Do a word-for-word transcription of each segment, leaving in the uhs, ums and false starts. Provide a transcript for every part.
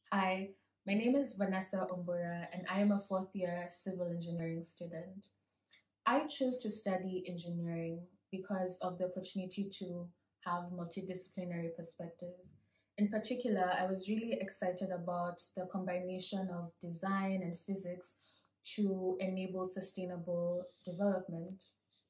Hi, my name is Vanessa Ombura, and I am a fourth year civil engineering student. I chose to study engineering because of the opportunity to have multidisciplinary perspectives. In particular, I was really excited about the combination of design and physics to enable sustainable development.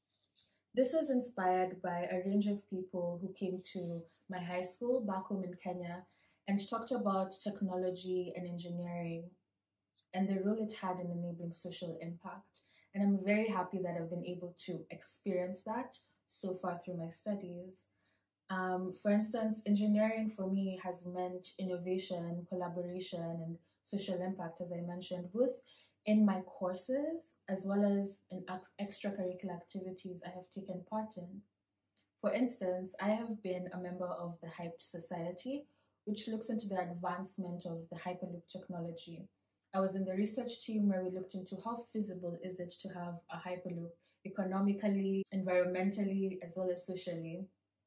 This was inspired by a range of people who came to my high school back home in Kenya and talked about technology and engineering and the role it had in enabling social impact. And I'm very happy that I've been able to experience that so far through my studies. Um, for instance, engineering for me has meant innovation, collaboration, and social impact, as I mentioned, both in my courses as well as in extracurricular activities I have taken part in. For instance, I have been a member of the Hyped Society, which looks into the advancement of the Hyperloop technology. I was in the research team where we looked into how feasible is it to have a Hyperloop economically, environmentally, as well as socially.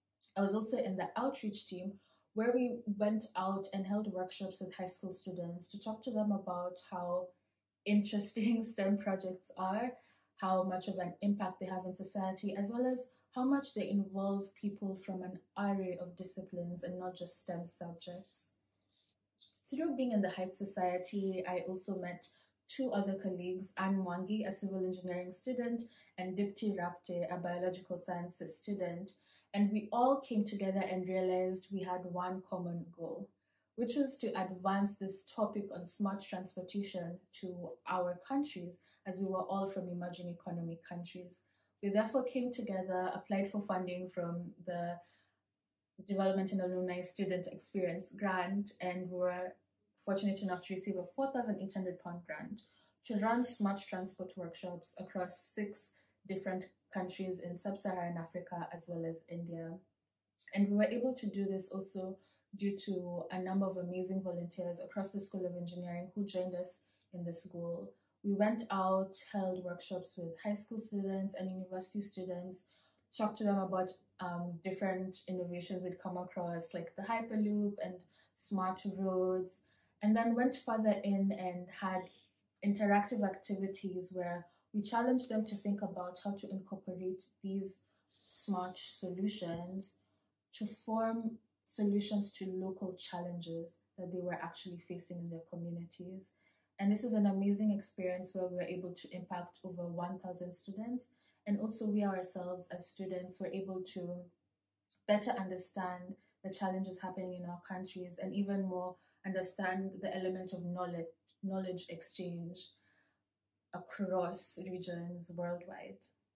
I was also in the outreach team where we went out and held workshops with high school students to talk to them about how interesting STEM projects are, how much of an impact they have in society, as well as how much they involve people from an array of disciplines and not just STEM subjects. Through being in the Hype Society, I also met two other colleagues, Anne Mwangi, a civil engineering student, and Dipti Rapte, a biological sciences student. And we all came together and realized we had one common goal, which was to advance this topic on smart transportation to our countries, as we were all from emerging economy countries. We therefore came together, applied for funding from the Development and Alumni Student Experience Grant, and we were fortunate enough to receive a four thousand eight hundred pound grant to run smart transport workshops across six different countries in sub-Saharan Africa as well as India. And we were able to do this also due to a number of amazing volunteers across the School of Engineering who joined us in this goal. We went out, held workshops with high school students and university students, talked to them about um, different innovations we'd come across, like the Hyperloop and smart roads, and then went further in and had interactive activities where we challenged them to think about how to incorporate these smart solutions to form solutions to local challenges that they were actually facing in their communities. And this is an amazing experience where we were able to impact over one thousand students. And also we ourselves as students were able to better understand the challenges happening in our countries and even more understand the element of knowledge, knowledge exchange across regions worldwide.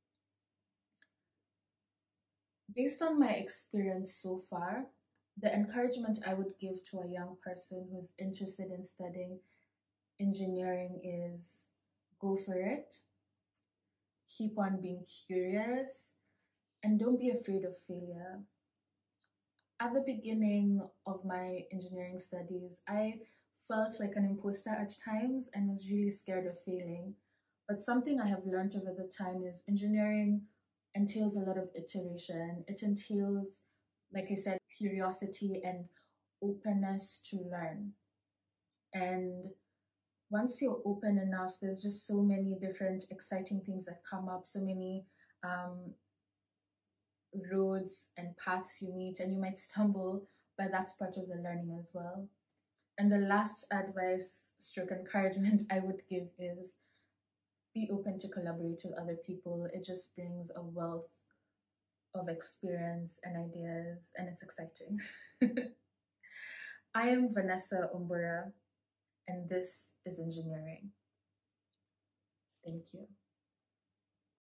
Based on my experience so far, the encouragement I would give to a young person who's interested in studying engineering is go for it, keep on being curious, and don't be afraid of failure. At the beginning of my engineering studies, I felt like an imposter at times and was really scared of failing. But something I have learned over the time is engineering entails a lot of iteration. It entails, like I said, curiosity and openness to learn. And once you're open enough, there's just so many different exciting things that come up, so many um, roads and paths you meet, and you might stumble, but that's part of the learning as well. And the last advice, stroke encouragement I would give is be open to collaborate with other people. It just brings a wealth of experience and ideas, and it's exciting. I am Vanessa Ombura, and this is engineering. Thank you.